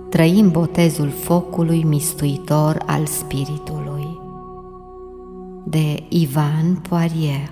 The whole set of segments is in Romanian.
trăim botezul focului mistuitor al Spiritului. De Ivan Poirier.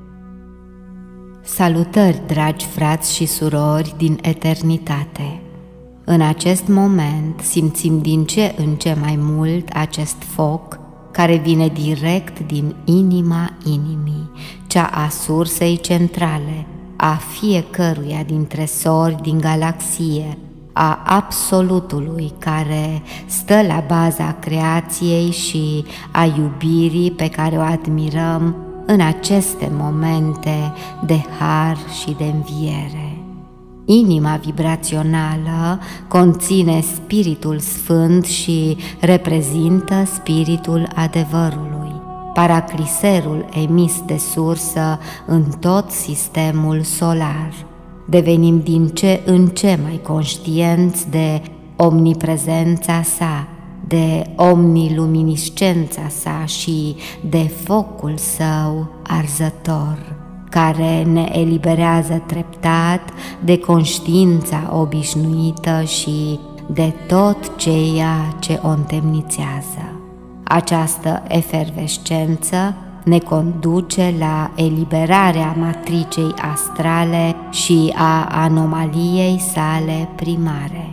Salutări, dragi frați și surori din eternitate! În acest moment simțim din ce în ce mai mult acest foc care vine direct din inima inimii, cea a sursei centrale, a fiecăruia dintre sori din galaxie, a absolutului care stă la baza creației și a iubirii pe care o admirăm în aceste momente de har și de înviere. Inima vibrațională conține Spiritul Sfânt și reprezintă Spiritul adevărului, paracliserul emis de sursă în tot sistemul solar. Devenim din ce în ce mai conștienți de omniprezența sa, de omniluminiscența sa și de focul său arzător, care ne eliberează treptat de conștiința obișnuită și de tot ceea ce o întemnițează. Această efervescență ne conduce la eliberarea matricei astrale și a anomaliei sale primare.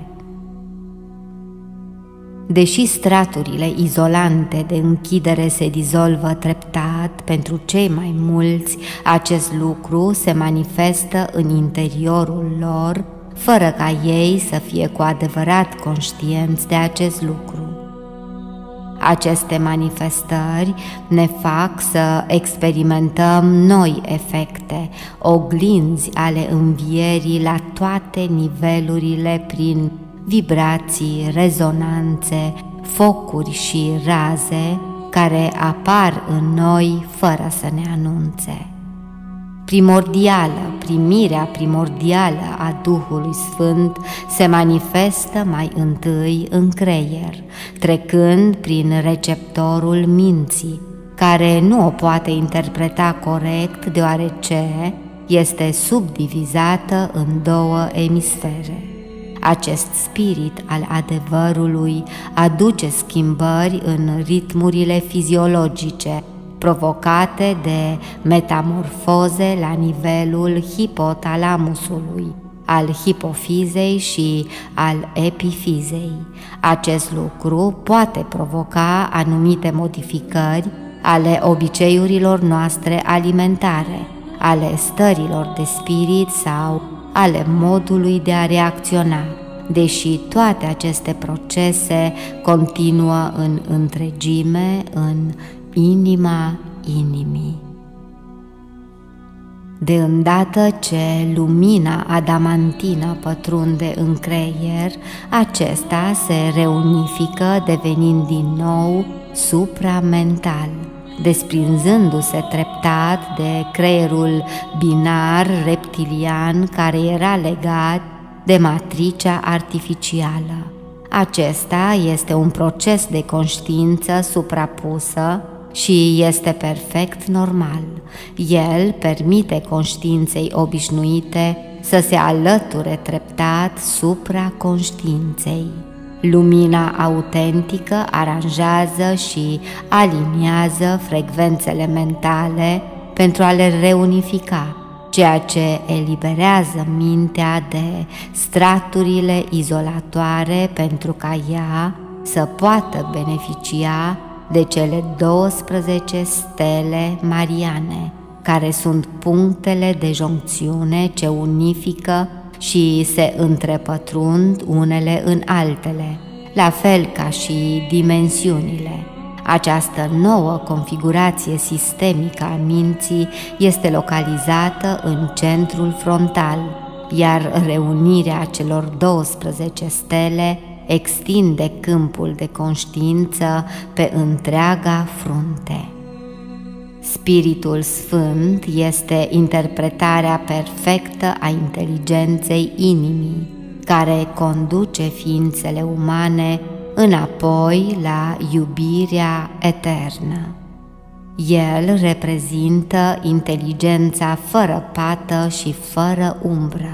Deși straturile izolante de închidere se dizolvă treptat pentru cei mai mulți, acest lucru se manifestă în interiorul lor, fără ca ei să fie cu adevărat conștienți de acest lucru. Aceste manifestări ne fac să experimentăm noi efecte, oglinzi ale învierii la toate nivelurile prin vibrații, rezonanțe, focuri și raze care apar în noi fără să ne anunțe. Primirea primordială a Duhului Sfânt se manifestă mai întâi în creier, trecând prin receptorul minții, care nu o poate interpreta corect deoarece este subdivizată în două emisfere. Acest spirit al adevărului aduce schimbări în ritmurile fiziologice, provocate de metamorfoze la nivelul hipotalamusului, al hipofizei și al epifizei. Acest lucru poate provoca anumite modificări ale obiceiurilor noastre alimentare, ale stărilor de spirit sau ale modului de a reacționa, deși toate aceste procese continuă în întregime în inima inimii. De îndată ce lumina adamantină pătrunde în creier, acesta se reunifică devenind din nou supramental, desprinzându-se treptat de creierul binar reptilian care era legat de matricea artificială. Acesta este un proces de conștiință suprapusă și este perfect normal. El permite conștiinței obișnuite să se alăture treptat supraconștiinței. Lumina autentică aranjează și aliniază frecvențele mentale pentru a le reunifica, ceea ce eliberează mintea de straturile izolatoare pentru ca ea să poată beneficia de cele 12 stele mariane, care sunt punctele de joncțiune ce unifică și se întrepătrund unele în altele, la fel ca și dimensiunile. Această nouă configurație sistemică a minții este localizată în centrul frontal, iar reunirea celor 12 stele extinde câmpul de conștiință pe întreaga frunte. Spiritul Sfânt este interpretarea perfectă a inteligenței inimii, care conduce ființele umane înapoi la iubirea eternă. El reprezintă inteligența fără pată și fără umbră,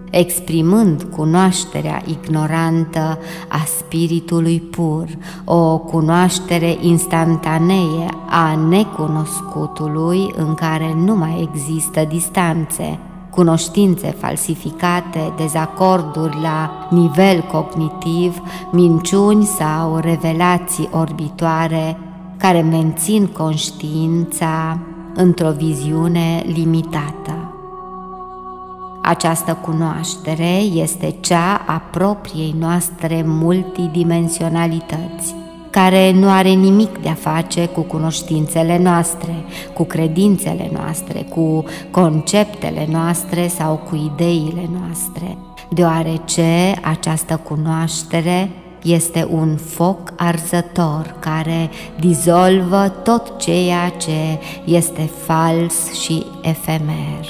exprimând cunoașterea ignorantă a spiritului pur, o cunoaștere instantanee a necunoscutului în care nu mai există distanțe, cunoștințe falsificate, dezacorduri la nivel cognitiv, minciuni sau revelații orbitoare care mențin conștiința într-o viziune limitată. Această cunoaștere este cea a propriei noastre multidimensionalități, care nu are nimic de a face cu cunoștințele noastre, cu credințele noastre, cu conceptele noastre sau cu ideile noastre, deoarece această cunoaștere este un foc arzător care dizolvă tot ceea ce este fals și efemer.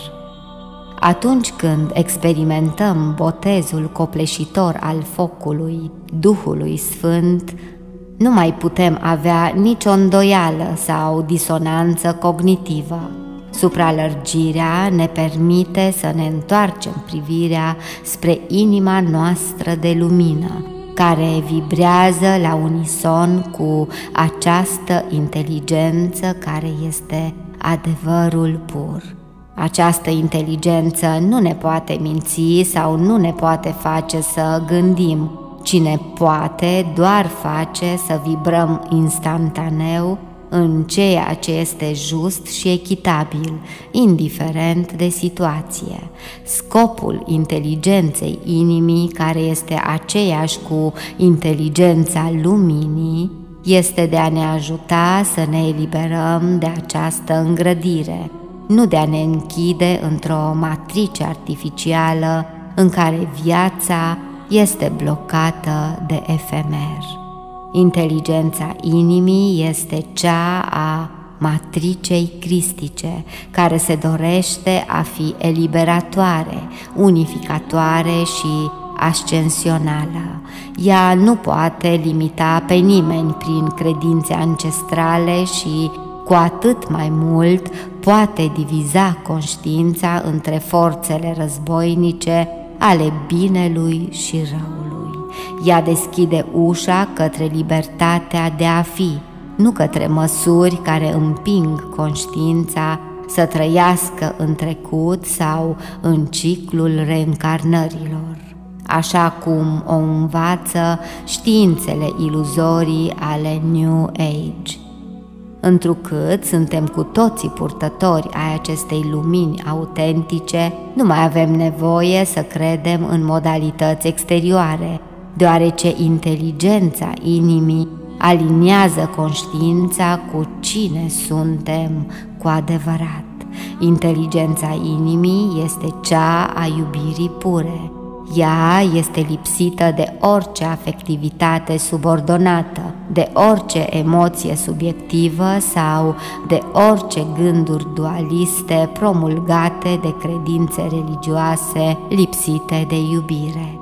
Atunci când experimentăm botezul copleșitor al focului Duhului Sfânt, nu mai putem avea nicio îndoială sau disonanță cognitivă. Supralărgirea ne permite să ne întoarcem privirea spre inima noastră de lumină, care vibrează la unison cu această inteligență care este adevărul pur. Această inteligență nu ne poate minți sau nu ne poate face să gândim, ci ne poate doar face să vibrăm instantaneu în ceea ce este just și echitabil, indiferent de situație. Scopul inteligenței inimii, care este aceeași cu inteligența luminii, este de a ne ajuta să ne eliberăm de această îngrădire, nu de a ne închide într-o matrice artificială în care viața este blocată de efemer. Inteligența inimii este cea a matricei cristice, care se dorește a fi eliberatoare, unificatoare și ascensională. Ea nu poate limita pe nimeni prin credințe ancestrale și, cu atât mai mult, poate diviza conștiința între forțele războinice ale binelui și răului. Ea deschide ușa către libertatea de a fi, nu către măsuri care împing conștiința să trăiască în trecut sau în ciclul reîncarnărilor, așa cum o învață științele iluzorii ale New Age. Întrucât suntem cu toții purtători ai acestei lumini autentice, nu mai avem nevoie să credem în modalități exterioare, deoarece inteligența inimii aliniază conștiința cu cine suntem cu adevărat. Inteligența inimii este cea a iubirii pure. Ea este lipsită de orice afectivitate subordonată, de orice emoție subiectivă sau de orice gânduri dualiste promulgate de credințe religioase lipsite de iubire.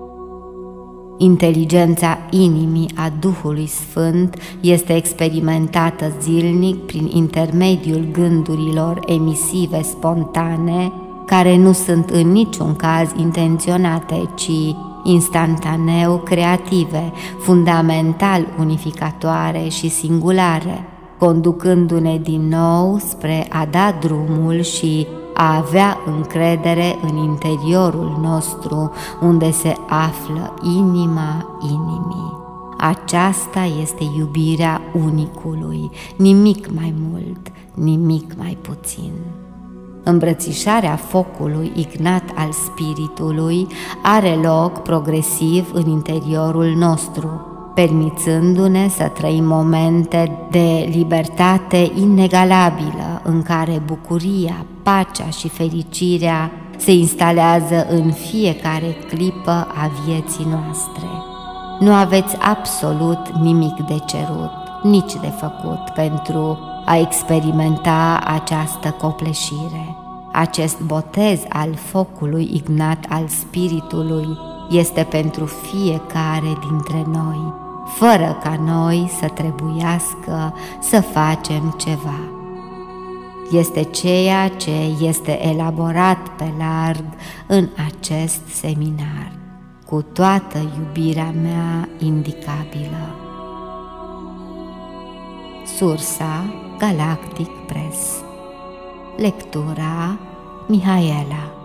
Inteligența inimii a Duhului Sfânt este experimentată zilnic prin intermediul gândurilor emisive spontane, care nu sunt în niciun caz intenționate, ci instantaneu creative, fundamental unificatoare și singulare, conducându-ne din nou spre a da drumul și a avea încredere în interiorul nostru, unde se află inima inimii. Aceasta este iubirea unicului, nimic mai mult, nimic mai puțin. Îmbrățișarea focului ignat al spiritului are loc progresiv în interiorul nostru, permițându-ne să trăim momente de libertate inegalabilă în care bucuria, pacea și fericirea se instalează în fiecare clipă a vieții noastre. Nu aveți absolut nimic de cerut, nici de făcut pentru a experimenta această copleșire. Acest botez al focului ignat al spiritului este pentru fiecare dintre noi, fără ca noi să trebuiască să facem ceva. este ceea ce este elaborat pe larg în acest seminar, cu toată iubirea mea indicabilă. Sursa: Galactic Press. Lectura: Mihaela.